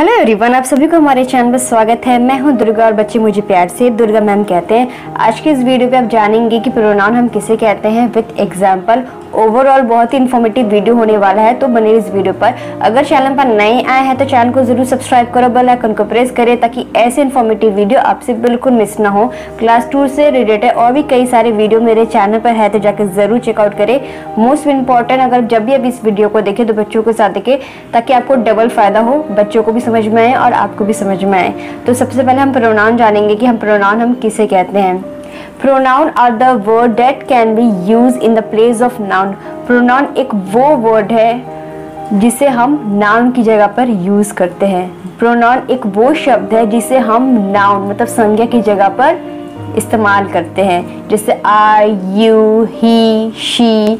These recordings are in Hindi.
हेलो एवरीवन, आप सभी को हमारे चैनल पर स्वागत है। मैं हूं दुर्गा और बच्चे मुझे प्यार से दुर्गा मैम कहते हैं। आज के इस वीडियो पे आप जानेंगे कि प्रोनाउन हम किसे कहते हैं विद एग्जांपल। ओवरऑल बहुत ही इन्फॉर्मेटिव वीडियो होने वाला है, तो बने इस वीडियो पर। अगर चैनल पर नए आए हैं तो चैनल को जरूर सब्सक्राइब करो, बेल आइकन को प्रेस करें ताकि ऐसे इन्फॉर्मेटिव वीडियो आपसे बिल्कुल मिस ना हो। क्लास 2 से रिलेटेड और भी कई सारे वीडियो मेरे चैनल पर है, तो जाकर जरूर चेकआउट करें। मोस्ट इम्पॉर्टेंट, अगर जब भी आप इस वीडियो को देखें तो बच्चों के साथ देखें ताकि आपको डबल फायदा हो, बच्चों को भी समझ में आए और आपको भी समझ में आए। तो सबसे पहले हम प्रोनाउन जानेंगे कि हम प्रोनाउन हम किसे कहते हैं। Pronoun are the word that can be use in the place of noun. Pronoun एक वो वर्ड है जिसे हम नाउन की जगह पर यूज करते हैं। प्रोनाउन एक वो शब्द है जिसे हम नाउन मतलब संज्ञा की जगह पर इस्तेमाल करते हैं, जैसे आई, यू, ही, शी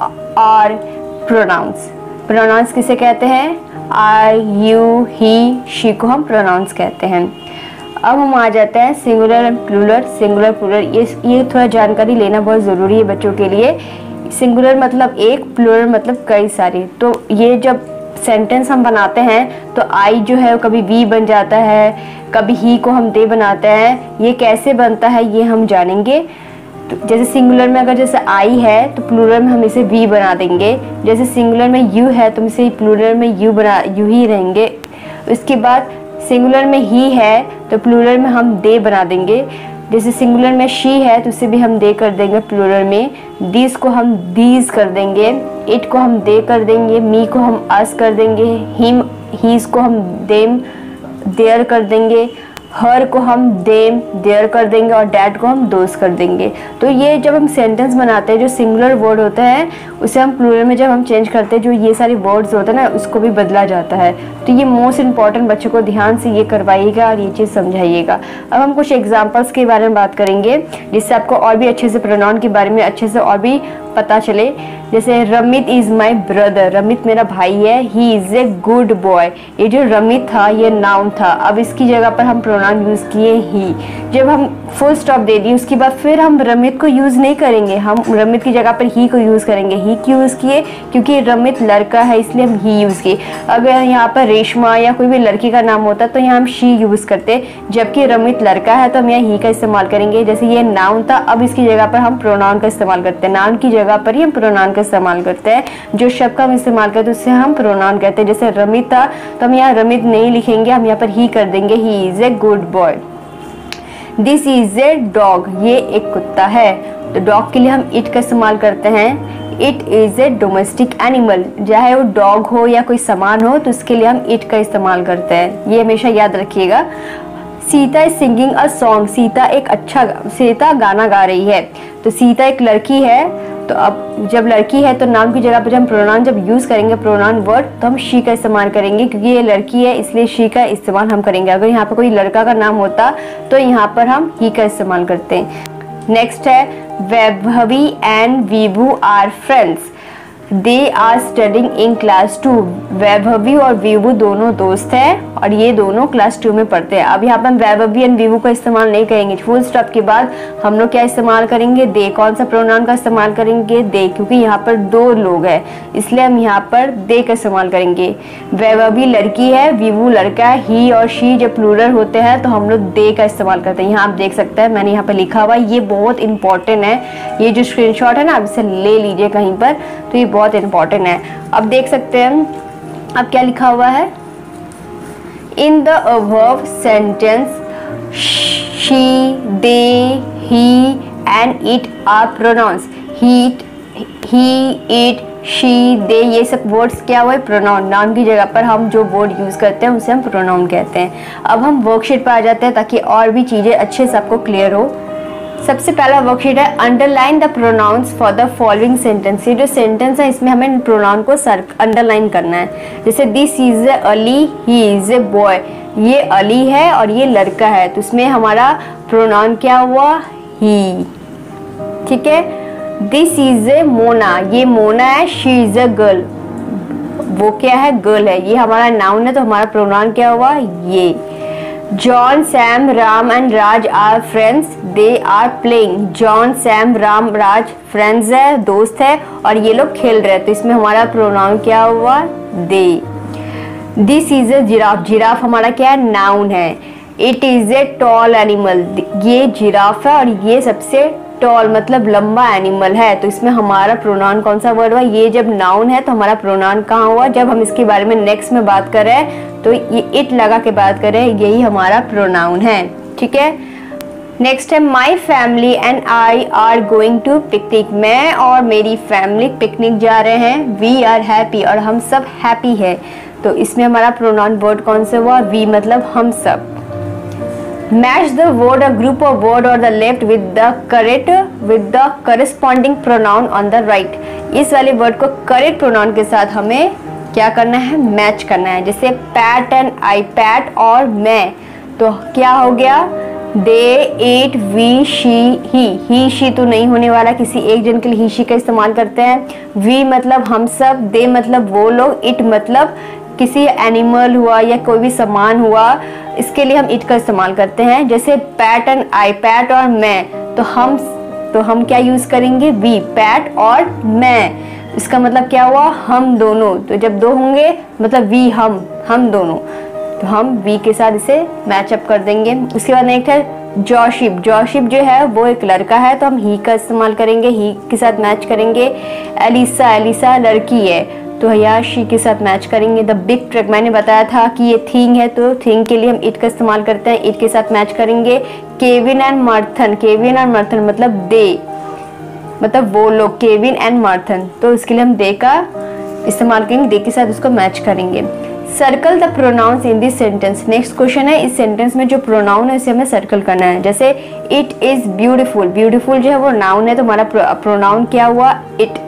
और प्रोनाउंस। प्रोनाउंस किसे कहते हैं? आई, यू, ही, शी को हम प्रोनाउंस कहते हैं। अब हम आ जाते हैं singular and plural. Singular plural ये थोड़ा जानकारी लेना बहुत ज़रूरी है बच्चों के लिए। सिंगुलर मतलब एक, प्लूरल मतलब कई सारे। तो ये जब सेंटेंस हम बनाते हैं तो आई जो है कभी वी बन जाता है, कभी ही को हम दे बनाते हैं। ये कैसे बनता है ये हम जानेंगे। तो जैसे सिंगुलर में अगर जैसे आई है तो प्लूरल में हम इसे वी बना देंगे। जैसे सिंगुलर में यू है तो हम इसे प्लूरल में यू ही रहेंगे। उसके बाद सिंगुलर में ही है तो प्लूरल में हम दे बना देंगे। जैसे सिंगुलर में शी है तो उसे भी हम दे कर देंगे प्लूरल में। दिस को हम दीज कर देंगे, इट को हम दे कर देंगे, मी को हम अस कर देंगे, हिम हीज को हम देम देयर कर देंगे, हर को हम देम देयर कर देंगे और डैड को हम दोस कर देंगे। तो ये जब हम सेंटेंस बनाते हैं जो सिंगुलर वर्ड होता है उसे हम प्लूरल में जब हम चेंज करते हैं, जो ये सारे वर्ड्स होते हैं ना उसको भी बदला जाता है। तो ये मोस्ट इंपॉर्टेंट, बच्चों को ध्यान से ये करवाइएगा और ये चीज़ समझाइएगा। अब हम कुछ एग्जाम्पल्स के बारे में बात करेंगे जिससे आपको और भी अच्छे से प्रोनाउन के बारे में अच्छे से और भी पता चले। जैसे Ramit is my brother, Ramit मेरा भाई है। He is a good boy, ये जो रमित था ये नाउन था। अब इसकी जगह पर हम प्रोनाउन यूज किए ही। जब हम फुल स्टॉप दे दिए उसके बाद फिर हम रमित को यूज नहीं करेंगे, हम रमित की जगह पर ही को यूज करेंगे। ही क्यों यूज किए? क्योंकि रमित लड़का है इसलिए हम ही यूज किए। अगर यहाँ पर रेशमा या कोई भी लड़की का नाम होता तो यहाँ हम शी यूज करते, जबकि रमित लड़का है तो हम यहाँ ही का इस्तेमाल करेंगे। जैसे ये नाउन था, अब इसकी जगह पर हम प्रोनाउन का इस्तेमाल करते हैं। नाउन की जगह पर ही हम प्रोनाउन का इस्तेमाल करते हैं। जो शब्द का हम इस्तेमाल करते हैं उससे हम प्रोनाउन कहते हैं। जैसे रमित था तो हम यहाँ रमित नहीं लिखेंगे, हम यहाँ पर ही कर देंगे, he is a good boy. This is a dog, ये एक कुत्ता है। तो डॉग के लिए हम इट का इस्तेमाल करते हैं। It is a domestic animal, चाहे वो डॉग हो या कोई सामान हो तो उसके लिए हम इट का इस्तेमाल करते हैं। ये हमेशा याद रखिएगा। Sita is singing a song, Sita गाना गा रही है। तो सीता एक लड़की है, तो अब जब लड़की है तो नाम की जगह पर जब हम प्रोनाउन जब यूज करेंगे प्रोनाउन वर्ड तो हम शी का इस्तेमाल करेंगे, क्योंकि ये लड़की है इसलिए शी का इस्तेमाल हम करेंगे। अगर यहाँ पर कोई लड़का का नाम होता तो यहाँ पर हम ही का इस्तेमाल करते हैं। नेक्स्ट है Vaibhavi and Vibhu are friends, they are studying in class 2। Vaibhavi और विभू दोनों दोस्त हैं और ये दोनों क्लास 2 में पढ़ते हैं। अब यहाँ पर हम वैभवी एंड विभू का इस्तेमाल नहीं करेंगे। फुल स्टॉप के बाद हम लोग क्या इस्तेमाल करेंगे? दे। कौन सा प्रोनाउन का इस्तेमाल करेंगे? दे, क्योंकि यहाँ पर दो लोग हैं इसलिए हम यहाँ पर दे का इस्तेमाल करेंगे। वैभवी लड़की है, विभू लड़का है। ही और शी जब प्लूरल होते हैं तो हम लोग दे का इस्तेमाल करते हैं। यहाँ आप देख सकते हैं मैंने यहाँ पर लिखा हुआ, ये बहुत इंपॉर्टेंट है। ये जो स्क्रीनशॉट है ना आप इसे ले लीजिए कहीं पर, तो ये बहुत इंपॉर्टेंट है। अब देख सकते हैं अब क्या लिखा हुआ है। In the above sentence she, they, he and it are pronouns. He, it, she, they ये सब वर्ड्स क्या हुआ है? प्रोनाउन। नाउन की जगह पर हम जो वर्ड यूज करते हैं उसे हम प्रोनाउन कहते हैं। अब हम वर्कशीट पर आ जाते हैं ताकि और भी चीजें अच्छे से आपको क्लियर हो। सबसे पहला वर्कशीट है underline the pronouns for the following sentence. ये जो सेंटेंस है इसमें हमें प्रोनाउन को अंडरलाइन करना है। जैसे this is a Ali, he is a boy, ये अली है और ये लड़का है, तो इसमें हमारा प्रोनाउन क्या हुआ? ही। ठीक है। दिस इज ए मोना, ये मोना है। शी इज ए गर्ल, वो क्या है? गर्ल है। ये हमारा नाउन है तो हमारा प्रोनाउन क्या हुआ? ये। John, Sam, Ram and Raj are friends, they are playing. John, Sam, Ram, Raj friends है, दोस्त है और ये लोग खेल रहे हैं, तो इसमें हमारा प्रोनाउन क्या हुआ? They. This is a giraffe. Giraffe हमारा क्या है, नाउन है। It is a tall animal, ये जिराफ है और ये सबसे टॉल मतलब लंबा एनिमल है। तो इसमें हमारा प्रोनाउन कौन सा वर्ड हुआ, ये जब नाउन है तो हमारा प्रोनाउन कहाँ हुआ, जब हम इसके बारे में नेक्स्ट में बात कर रहे हैं तो ये इट लगा के बात कर रहे हैं, यही हमारा प्रोनाउन है। ठीक है, नेक्स्ट है my family and I are going to picnic. मैं और मेरी फैमिली पिकनिक जा रहे हैं। वी आर हैप्पी, और हम सब हैप्पी है। तो इसमें हमारा प्रोनाउन वर्ड कौन सा हुआ, वी मतलब हम सब। Match the word a group of word और the left with the corresponding pronoun on the right. इस वाले वर्ड को करेक्ट प्रोनाउन के साथ हमें क्या करना है, मैच करना है। जैसे पैट एंड आई, पैट और मैं, तो क्या हो गया, they, it, we, she, he she तो नहीं होने वाला, किसी एक जन के लिए ही शी का इस्तेमाल करते हैं। वी मतलब हम सब, दे मतलब वो लोग, इट मतलब किसी एनिमल हुआ या कोई भी सामान हुआ, इसके लिए हम इट का इस्तेमाल करते हैं। जैसे पैट एंड आई, पैट और मैं, तो हम क्या यूज करेंगे, वी, पैट और मैं। इसका मतलब क्या हुआ, हम दोनों। तो जब दो होंगे मतलब वी, हम दोनों, तो हम वी के साथ इसे मैचअप कर देंगे। उसके बाद नेक्स्ट है जोशिप। जोशिप जो है वो एक लड़का है, तो हम ही का इस्तेमाल करेंगे, ही के साथ मैच करेंगे। एलिसा, एलिसा लड़की है, तो यहाँ शी के साथ मैच करेंगे। द बिग ट्रक, मैंने बताया था कि ये थिंग है, तो थिंग के लिए हम इट का इस्तेमाल करते हैं, इट के साथ मैच करेंगे। केविन एंड मार्थन, केविन और मार्थन मतलब दे, मतलब वो लोग, केविन एंड मार्थन, तो इसके लिए हम दे का इस्तेमाल करेंगे, दे के साथ उसको मैच करेंगे। Circle the pronouns in this sentence. Next question है, इस सेंटेंस में जो प्रोनाउन है उसे हमें सर्कल करना है। जैसे इट इज ब्यूटीफुल, ब्यूटीफुल जो है वो नाउन है, तो हमारा प्रोनाउन क्या हुआ, it.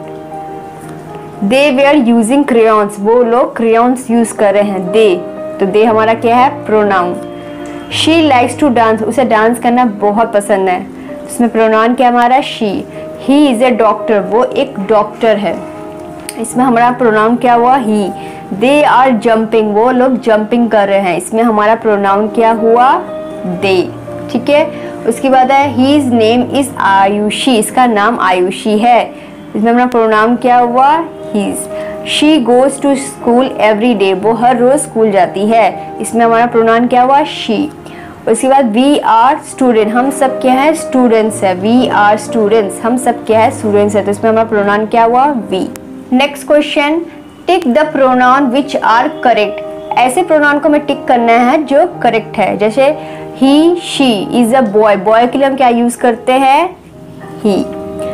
They were using crayons, वो लोग क्रेयॉन्स यूज कर रहे हैं, दे, तो दे हमारा क्या है, pronoun. She likes to dance, उसे डांस करना बहुत पसंद है, इसमें प्रोनाउन क्या हमारा, she. He is a doctor, वो एक डॉक्टर है, इसमें हमारा प्रोनाउन क्या हुआ, ही। दे आर जंपिंग, वो लोग जंपिंग कर रहे हैं, इसमें हमारा प्रोनाउन क्या हुआ, दे। ठीक है, उसके बाद है हीज नेम इज आयुषी, इसका नाम आयुषी है, इसमें हमारा प्रोनाउन क्या हुआ, he's. She goes to school every day, वो हर रोज स्कूल जाती है, इसमें हमारा प्रोनाउन क्या हुआ, शी। उसके बाद वी आर स्टूडेंट, हम सब क्या है, स्टूडेंट्स है, वी आर स्टूडेंट्स, हम सब क्या है, स्टूडेंट्स है, तो इसमें हमारा प्रोनाउन क्या हुआ, we. Next question, tick the pronoun which are correct. ऐसे प्रोनाउन को हमें टिक करना है जो करेक्ट है। जैसे he, she is a boy, boy के लिए हम क्या यूज करते हैं, he.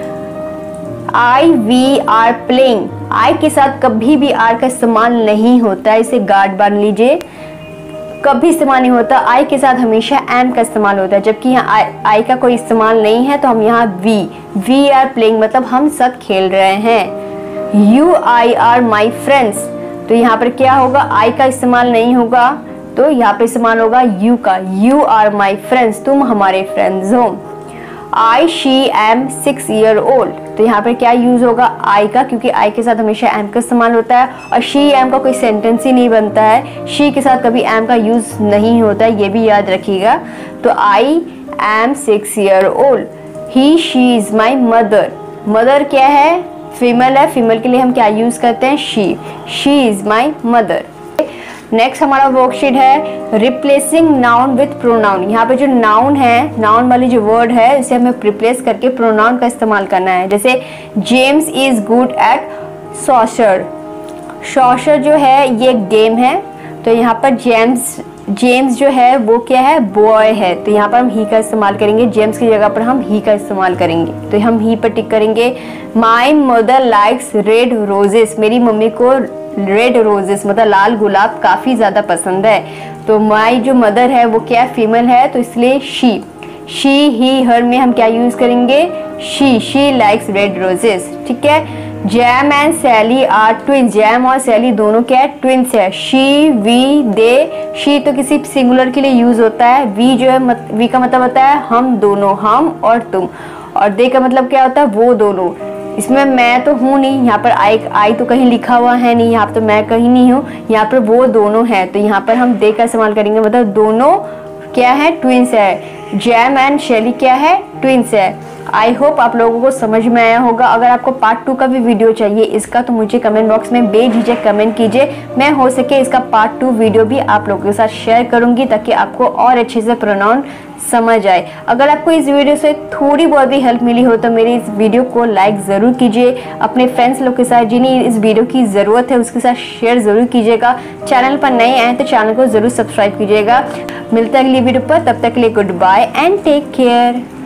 I, we are playing, I के साथ कभी भी आर का इस्तेमाल नहीं होता है, इसे गार्ड बांध लीजिए, कभी इस्तेमाल नहीं होता। आई के साथ हमेशा एम का इस्तेमाल होता है, जबकि यहाँ आई का कोई इस्तेमाल नहीं है, तो हम यहाँ वी आर प्लेइंग मतलब हम सब खेल रहे हैं। You I are my friends, तो यहाँ पर क्या होगा, आई का इस्तेमाल नहीं होगा, तो यहाँ पे इस्तेमाल होगा यू का, यू आर माई फ्रेंड्स, तुम हमारे फ्रेंड्स हो। I she am 6 years old, तो यहाँ पर क्या यूज होगा, आई का, क्योंकि आई के साथ हमेशा एम का इस्तेमाल होता है, और शी एम का कोई सेंटेंस ही नहीं बनता है, शी के साथ कभी एम का यूज नहीं होता है, ये भी याद रखिएगा। तो I am 6 years old। He, she is my mother, mother क्या है, फीमेल है, फीमेल के लिए हम क्या यूज करते हैं, she is my mother. Next हमारा वर्कशीट है रिप्लेसिंग नाउन विथ प्रोनाउन। यहाँ पे जो नाउन है, नाउन वाली जो वर्ड है, इसे हमें रिप्लेस करके प्रोनाउन का इस्तेमाल करना है। जैसे James is good at soccer, soccer जो है ये गेम है, तो यहाँ पर जेम्स जो है वो क्या है, बॉय है, तो यहाँ पर हम ही का इस्तेमाल करेंगे, जेम्स की जगह पर हम ही का इस्तेमाल करेंगे, तो हम ही पर टिक करेंगे। My mother likes red roses, मेरी मम्मी को रेड रोजेस मतलब लाल गुलाब काफ़ी ज़्यादा पसंद है, तो माई जो मदर है वो क्या फीमेल है, तो इसलिए शी, ही, हर में हम क्या यूज़ करेंगे, शी लाइक्स रेड रोजेस। ठीक है, Jam and Sally are twins, Jam और सैली दोनों क्या है, ट्विंस है। शी, वी, दे, शी तो किसी सिंगुलर के लिए यूज होता है, वी जो है वी का मतलब होता है हम दोनों, हम और तुम, और दे का मतलब क्या होता है, वो दोनों। इसमें मैं तो हूँ नहीं, यहाँ पर आई तो कहीं लिखा हुआ है नहीं, यहाँ पर तो मैं कहीं नहीं हूँ, यहाँ पर वो दोनों है, तो यहाँ पर हम दे का इस्तेमाल करेंगे, मतलब दोनों क्या है, ट्विंस है। जैम एंड शैली क्या है, ट्विंस है। आई होप आप लोगों को समझ में आया होगा। अगर आपको पार्ट 2 का भी वीडियो चाहिए इसका तो मुझे कमेंट बॉक्स में बेझिझक कमेंट कीजिए। मैं हो सके इसका पार्ट 2 वीडियो भी आप लोगों के साथ शेयर करूंगी ताकि आपको और अच्छे से प्रोनाउन समझ आए। अगर आपको इस वीडियो से थोड़ी बहुत भी हेल्प मिली हो तो मेरे इस वीडियो को लाइक ज़रूर कीजिए। अपने फ्रेंड्स लोग के साथ जिन्हें इस वीडियो की ज़रूरत है उसके साथ शेयर ज़रूर कीजिएगा। चैनल पर नए आए तो चैनल को ज़रूर सब्सक्राइब कीजिएगा। मिलते हैं अगली वीडियो पर, तब तक के लिए goodbye and take care.